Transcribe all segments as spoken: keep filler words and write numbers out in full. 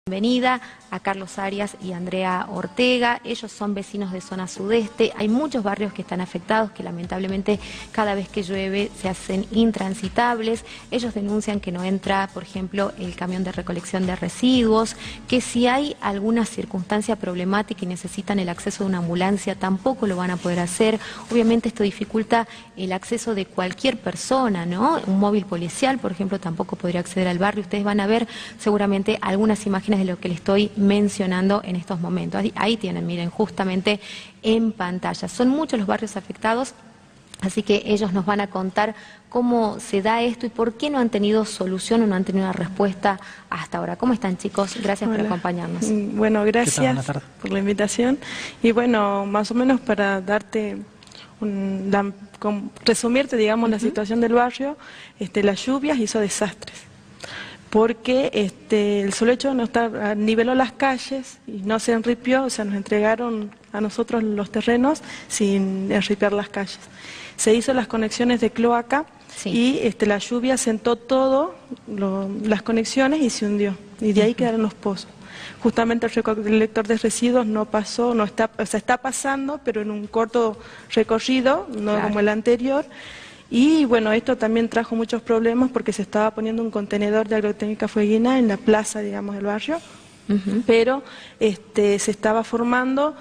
Bienvenida a Carlos Arias y Andrea Ortega. Ellos son vecinos de zona sudeste. Hay muchos barrios que están afectados, que lamentablemente cada vez que llueve se hacen intransitables. Ellos denuncian que no entra, por ejemplo, el camión de recolección de residuos, que si hay alguna circunstancia problemática y necesitan el acceso de una ambulancia, tampoco lo van a poder hacer. Obviamente esto dificulta el acceso de cualquier persona, ¿no? Un móvil policial, por ejemplo, tampoco podría acceder al barrio. Ustedes van a ver seguramente algunas imágenes de lo que les estoy mencionando en estos momentos. Ahí, ahí tienen, miren, justamente en pantalla. Son muchos los barrios afectados, así que ellos nos van a contar cómo se da esto y por qué no han tenido solución o no han tenido una respuesta hasta ahora. ¿Cómo están, chicos? Gracias Hola. por acompañarnos. Bueno, gracias por la invitación. Y bueno, más o menos para darte un, la, con, resumirte, digamos, uh-huh. la situación del barrio, este, las lluvias hizo desastres. Porque este, el solo hecho de no estar, niveló las calles y no se enripió, o sea, nos entregaron a nosotros los terrenos sin enripiar las calles. Se hizo las conexiones de cloaca sí. y este, la lluvia sentó todo, lo, las conexiones y se hundió. Y de ahí uh-huh. quedaron los pozos. Justamente el recolector de residuos no pasó, no está, o sea, está pasando, pero en un corto recorrido, no claro. como el anterior. Y bueno, esto también trajo muchos problemas porque se estaba poniendo un contenedor de agrotécnica fueguina en la plaza, digamos, del barrio, uh-huh. pero este, se estaba formando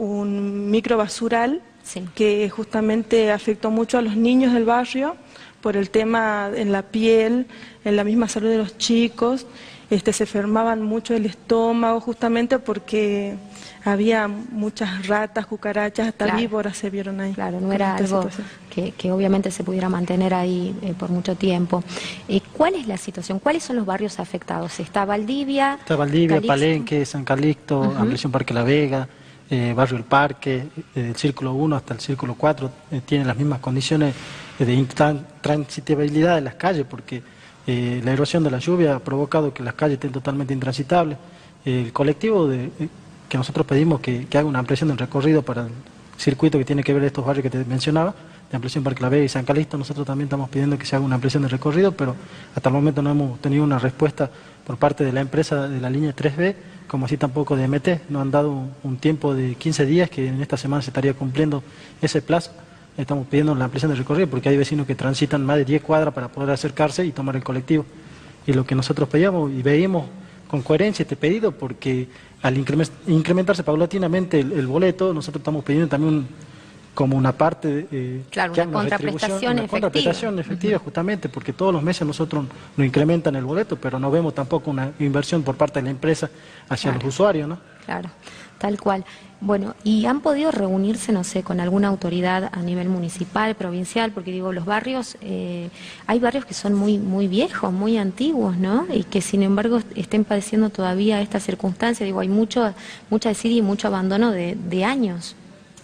un microbasural sí. que justamente afectó mucho a los niños del barrio por el tema en la piel, en la misma salud de los chicos, este, se enfermaban mucho el estómago justamente porque había muchas ratas, cucarachas, hasta claro. víboras se vieron ahí. Claro, no era algo que, que obviamente se pudiera mantener ahí eh, por mucho tiempo. Eh, ¿Cuál es la situación? ¿Cuáles son los barrios afectados? ¿Está Valdivia? Está Valdivia, Calixto? Palenque, San Calixto, uh-huh. Ampliación Parque La Vega, eh, Barrio El Parque, eh, del Círculo uno hasta el Círculo cuatro, eh, tienen las mismas condiciones de intransitabilidad de las calles, porque eh, la erosión de la lluvia ha provocado que las calles estén totalmente intransitables. Eh, el colectivo de... Eh, que nosotros pedimos que, que haga una ampliación del recorrido para el circuito que tiene que ver estos barrios que te mencionaba, de Ampliación Parque La Vega y San Calixto. Nosotros también estamos pidiendo que se haga una ampliación del recorrido, pero hasta el momento no hemos tenido una respuesta por parte de la empresa de la línea tres B, como así tampoco de M T. Nos han dado un, un tiempo de quince días, que en esta semana se estaría cumpliendo ese plazo. Estamos pidiendo la ampliación del recorrido porque hay vecinos que transitan más de diez cuadras para poder acercarse y tomar el colectivo. Y lo que nosotros pedíamos y veíamos con coherencia este pedido, porque al incrementarse paulatinamente el, el boleto, nosotros estamos pidiendo también un, como una parte eh, claro, que una contraprestación una efectiva, contraprestación efectiva uh-huh. justamente, porque todos los meses nosotros nos incrementan el boleto, pero no vemos tampoco una inversión por parte de la empresa hacia claro. los usuarios, ¿no? Claro, tal cual. Bueno, ¿y han podido reunirse, no sé, con alguna autoridad a nivel municipal, provincial? Porque digo, los barrios, eh, hay barrios que son muy muy viejos, muy antiguos, ¿no? Y que sin embargo estén padeciendo todavía esta circunstancia. Digo, hay mucho, mucha desidia y mucho abandono de, de años.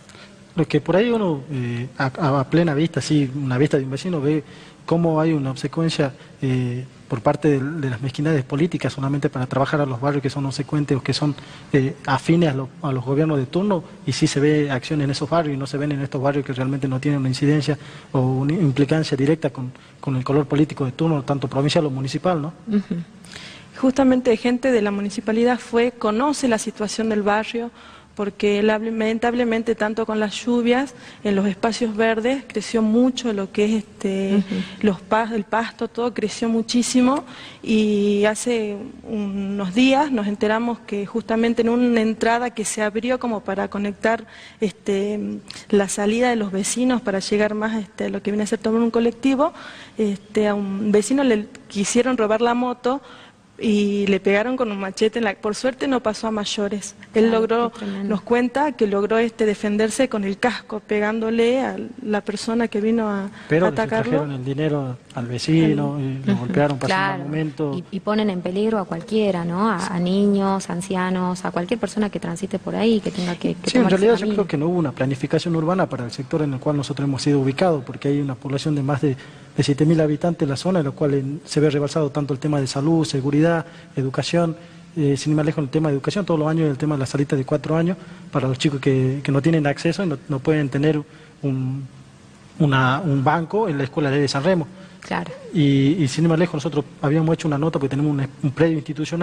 Lo que por ahí uno, eh, a, a plena vista, sí, una vista de un vecino, ve cómo hay una obsecuencia eh, por parte de, de las mezquindades políticas solamente para trabajar a los barrios que son obsecuentes o que son eh, afines a, lo, a los gobiernos de turno, y sí se ve acción en esos barrios y no se ven en estos barrios que realmente no tienen una incidencia o una implicancia directa con, con el color político de turno, tanto provincial o municipal, ¿no? Uh-huh. Justamente gente de la municipalidad fue, conoce la situación del barrio, porque lamentablemente tanto con las lluvias en los espacios verdes creció mucho lo que es este uh-huh. los pas, el pasto, todo creció muchísimo, y hace unos días nos enteramos que justamente en una entrada que se abrió como para conectar este la salida de los vecinos para llegar más este, a lo que viene a ser tomar un colectivo, este, a un vecino le quisieron robar la moto y le pegaron con un machete en la... Por suerte no pasó a mayores. Él claro, logró, nos cuenta que logró este defenderse con el casco, pegándole a la persona que vino a, Pero a atacarlo. Pero trajeron el dinero al vecino, el... y lo golpearon, pasaron claro. un momento... Y, y ponen en peligro a cualquiera, ¿no? A, a niños, ancianos, a cualquier persona que transite por ahí, que tenga que, que Sí, en realidad yo creo que no hubo una planificación urbana para el sector en el cual nosotros hemos sido ubicados, porque hay una población de más de, de siete mil habitantes en la zona, en la cual se ve rebalsado tanto el tema de salud, seguridad, educación. Eh, sin ir más lejos, el tema de educación, todos los años el tema de las salitas de cuatro años para los chicos que, que no tienen acceso y no, no pueden tener un, una, un banco en la escuela de San Remo. Claro. Y, y sin ir más lejos, nosotros habíamos hecho una nota porque tenemos un, un predio institucional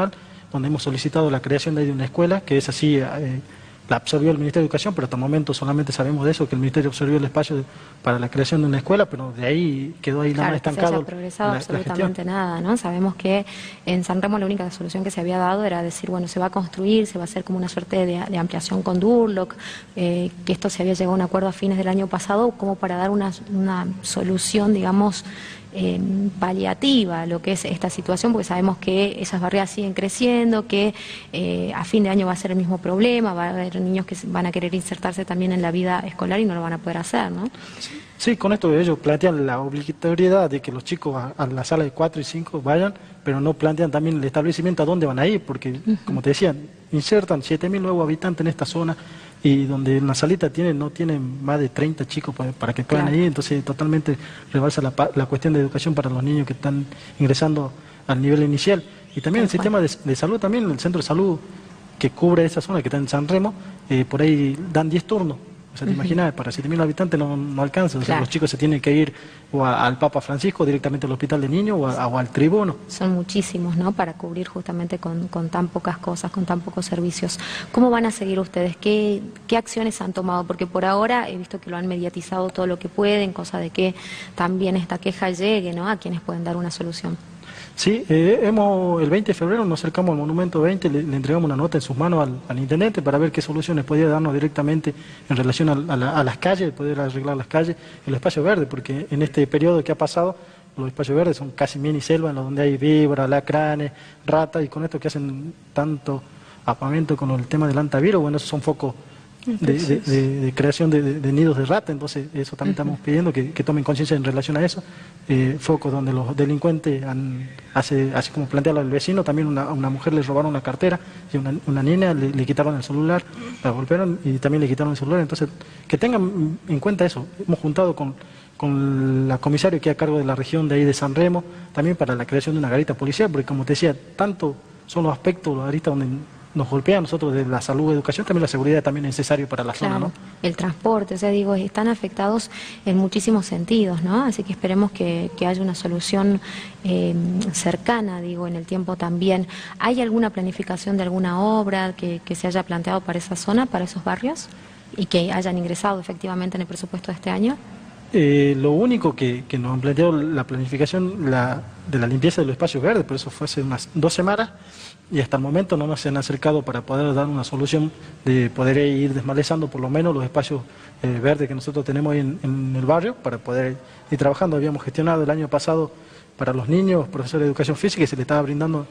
donde hemos solicitado la creación de una escuela, que es así, eh, la absorbió el Ministerio de Educación, pero hasta el momento solamente sabemos de eso, que el Ministerio absorbió el espacio de, para la creación de una escuela, pero de ahí quedó ahí nada más estancado. Claro, que se haya progresado la, absolutamente la nada, ¿no? Sabemos que en San Remo la única solución que se había dado era decir, bueno, se va a construir, se va a hacer como una suerte de, de ampliación con Durlock, eh, que esto se había llegado a un acuerdo a fines del año pasado, como para dar una, una solución, digamos, Eh, paliativa a lo que es esta situación, porque sabemos que esas barreras siguen creciendo, que eh, a fin de año va a ser el mismo problema, va a haber niños que van a querer insertarse también en la vida escolar y no lo van a poder hacer, ¿no? Sí, sí, con esto ellos plantean la obligatoriedad de que los chicos a, a la sala de cuatro y cinco vayan, pero no plantean también el establecimiento a dónde van a ir, porque, uh-huh. como te decía, insertan siete mil nuevos habitantes en esta zona, y donde en la salita tienen, no tienen más de treinta chicos para, para que puedan claro. ir, entonces totalmente rebalsa la, la cuestión de educación para los niños que están ingresando al nivel inicial. Y también el sistema de, de salud, también el centro de salud que cubre esa zona, que está en San Remo, eh, por ahí dan diez turnos. O sea, te uh-huh. imaginas, para siete mil habitantes no, no alcanza. O sea, claro. los chicos se tienen que ir o a, al Papa Francisco, directamente al hospital de niños, o, a, o al tribuno. Son muchísimos, ¿no?, para cubrir justamente con, con tan pocas cosas, con tan pocos servicios. ¿Cómo van a seguir ustedes? ¿Qué, ¿Qué acciones han tomado? Porque por ahora he visto que lo han mediatizado todo lo que pueden, cosa de que también esta queja llegue, ¿no?, a quienes pueden dar una solución. Sí, eh, hemos, el veinte de febrero nos acercamos al Monumento veinte, le, le entregamos una nota en sus manos al, al intendente para ver qué soluciones podía darnos directamente en relación a, a, la, a las calles, poder arreglar las calles, el espacio verde, porque en este periodo que ha pasado, los espacios verdes son casi mini selva, en donde hay víboras, alacranes, ratas, y con esto que hacen tanto apamento con el tema del antivirus, bueno, esos son focos de, de, de, de creación de, de, de nidos de rata, entonces eso también estamos pidiendo que, que tomen conciencia en relación a eso. Eh, focos donde los delincuentes, han, hace, así como planteaba el vecino, también una, a una mujer le robaron la cartera y una, una niña le, le quitaron el celular, la golpearon y también le quitaron el celular, entonces que tengan en cuenta eso. Hemos juntado con, con la comisaria que es a cargo de la región de ahí de San Remo, también para la creación de una garita policial, porque como te decía, tanto son los aspectos, los aristas donde nos golpea a nosotros de la salud, educación, también la seguridad también es necesario para la claro, zona, ¿no? El transporte, o sea, digo, están afectados en muchísimos sentidos, ¿no? Así que esperemos que, que haya una solución eh, cercana, digo, en el tiempo también. ¿Hay alguna planificación de alguna obra que, que se haya planteado para esa zona, para esos barrios, y que hayan ingresado efectivamente en el presupuesto de este año? Eh, lo único que, que nos han planteado la planificación la, de la limpieza de los espacios verdes, pero eso fue hace unas dos semanas y hasta el momento no nos han acercado para poder dar una solución de poder ir desmalezando por lo menos los espacios eh, verdes que nosotros tenemos ahí en, en el barrio para poder ir trabajando. Habíamos gestionado el año pasado para los niños, profesores de educación física, y se les estaba brindando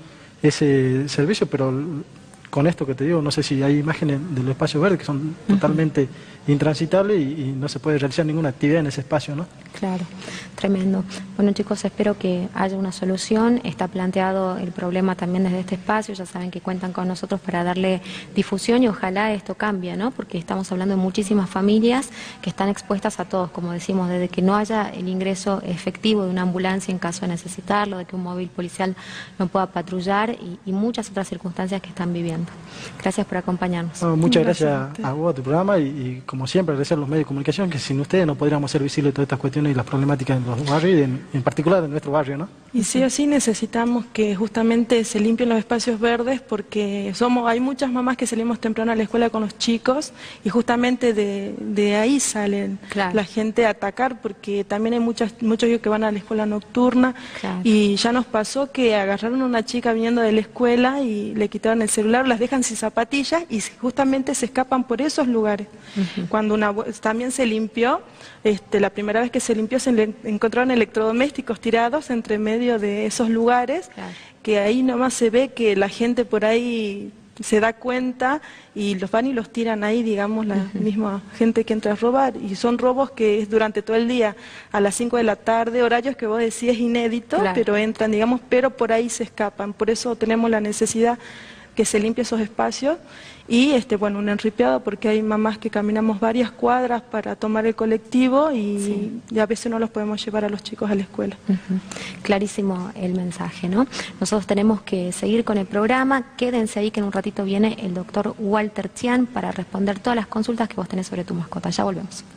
ese servicio, pero con esto que te digo, no sé si hay imágenes de los espacios verdes que son totalmente intransitables y, y no se puede realizar ninguna actividad en ese espacio, ¿no? Claro, tremendo. Bueno, chicos, espero que haya una solución. Está planteado el problema también desde este espacio, ya saben que cuentan con nosotros para darle difusión y ojalá esto cambie, ¿no? Porque estamos hablando de muchísimas familias que están expuestas a todos, como decimos, desde que no haya el ingreso efectivo de una ambulancia en caso de necesitarlo, de que un móvil policial no pueda patrullar y, y muchas otras circunstancias que están viviendo. Gracias por acompañarnos. Bueno, muchas gracias a vos, a tu programa, y, y como siempre agradecer a los medios de comunicación, que sin ustedes no podríamos ser visibles todas estas cuestiones y las problemáticas en los barrios y en, en particular en nuestro barrio, ¿no? Y sí o sí necesitamos que justamente se limpien los espacios verdes, porque somos hay muchas mamás que salimos temprano a la escuela con los chicos y justamente de, de ahí salen claro. la gente a atacar, porque también hay muchas, muchos que van a la escuela nocturna claro. y ya nos pasó que agarraron a una chica viniendo de la escuela y le quitaron el celular, las dejan sin zapatillas y justamente se escapan por esos lugares. Uh-huh. Cuando una, también se limpió, este, la primera vez que se limpió se le encontraron electrodomésticos tirados entre medio de esos lugares, claro. que ahí nomás se ve que la gente por ahí se da cuenta y los van y los tiran ahí, digamos, la uh-huh. misma gente que entra a robar, y son robos que es durante todo el día, a las cinco de la tarde, horarios que vos decís inédito, claro. pero entran, digamos, pero por ahí se escapan, por eso tenemos la necesidad que se limpie esos espacios y este bueno un enripeado, porque hay mamás que caminamos varias cuadras para tomar el colectivo y, sí. y a veces no los podemos llevar a los chicos a la escuela. Uh-huh. Clarísimo el mensaje, ¿no? Nosotros tenemos que seguir con el programa, quédense ahí que en un ratito viene el doctor Walter Tian para responder todas las consultas que vos tenés sobre tu mascota. Ya volvemos.